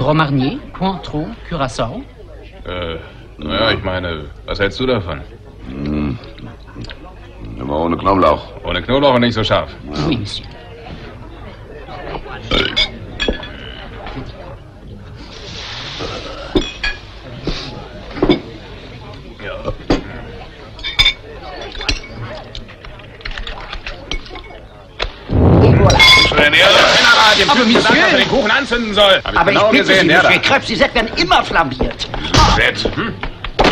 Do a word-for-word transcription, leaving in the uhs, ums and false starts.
Grand Marnier, Cointreau, Curaçao? Äh, naja, ich meine, was hältst du davon? Hm. Aber ohne Knoblauch. Ohne Knoblauch und nicht so scharf. Ja. Oui, Monsieur. Ja. Dem Typen gesagt, dass er den Kuchen anzünden soll. Hab ich Aber genau ich bitte gesehen, Sie, der Monsieur da. Krebs, Sie werden immer flambiert. Jetzt, hm?